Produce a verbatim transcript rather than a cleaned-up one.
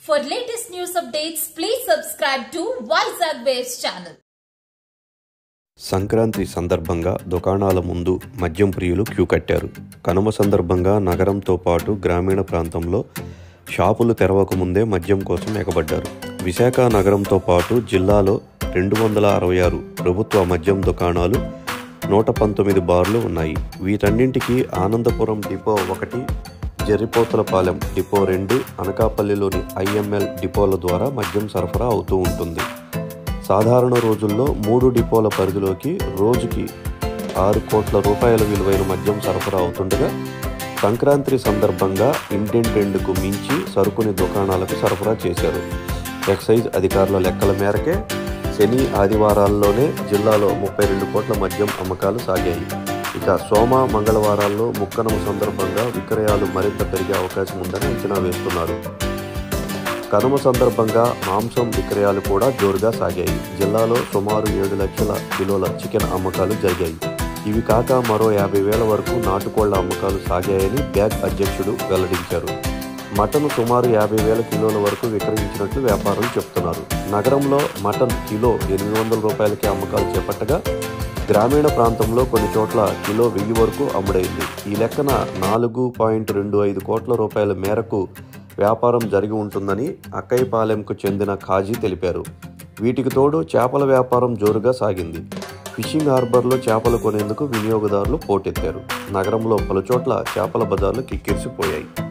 For latest news updates, please subscribe to Vizag Waves channel. Sankranti సందర్భంగా దుకాణాల ముందు మద్యం ప్రియులు క్యూ కట్టారు. కనుమ సందర్భంగా నగరంతో పాటు గ్రామీణ ప్రాంతంలో షాపులు తెరవక ముందే మద్యం కోసం ఎగబడ్డారు. విశాఖ నగరంతో పాటు జిల్లాలో రెండు వందల అరవై ఆరు ప్రభుత్వ మద్యం దుకాణాలు, నూట పంతొమ్మిది బార్లు ఉన్నాయి. వీటన్నింటికి ఆనందపురం డిపో ఒకటి, జరిపోతలపాలెం డిపో రెండు, అనకాపల్లిలోని ఐఎంఎల్ డిపోల ద్వారా మద్యం సరఫరా అవుతూ ఉంటుంది. సాధారణ రోజుల్లో మూడు డిపోల పరిధిలోకి రోజుకి ఆరు కోట్ల రూపాయల విలువైన మద్యం సరఫరా అవుతుండగా, సంక్రాంతి సందర్భంగా ఇంటింటెండుకు మించి సరుకుని దుకాణాలకు సరఫరా చేశారు. ఎక్సైజ్ అధికారుల లెక్కల మేరకే శని ఆదివారాల్లోనే జిల్లాలో ముప్పై రెండు కోట్ల మద్యం అమ్మకాలు సాగాయి. ఇక సోమ మంగళవారాల్లో ముక్కనమ సందర్భంగా విక్రయాలు మరింత పెరిగే అవకాశం ఉందని అంచనా వేస్తున్నారు. కనుమ సందర్భంగా మాంసం విక్రయాలు కూడా జోరుగా సాగాయి. జిల్లాలో సుమారు ఏడు లక్షల కిలోల చికెన్ అమ్మకాలు జరిగాయి. ఇవి కాక మరో యాభై వేల వరకు నాటుకోళ్ల అమ్మకాలు సాగాయని బ్యాగ్ అధ్యక్షుడు వెల్లడించారు. మటన్ సుమారు యాభై వేల కిలోల వరకు విక్రయించినట్లు వ్యాపారులు చెప్తున్నారు. నగరంలో మటన్ కిలో ఎనిమిది వందల రూపాయలకి అమ్మకాలు చేపట్టగా, గ్రామీణ ప్రాంతంలో కొన్ని చోట్ల కిలో వెయ్యి వరకు అమ్ముడైంది. ఈ లెక్కన నాలుగు పాయింట్ రెండు ఐదు కోట్ల రూపాయల మేరకు వ్యాపారం జరిగి ఉంటుందని అక్కయ్యపాలెంకు చెందిన ఖాజీ తెలిపారు. వీటికి తోడు చేపల వ్యాపారం జోరుగా సాగింది. ఫిషింగ్ హార్బర్లో చేపలు కొనేందుకు వినియోగదారులు పోటెత్తారు. నగరంలో పలుచోట్ల చేపల బజార్లు కిక్కిరిసిపోయాయి.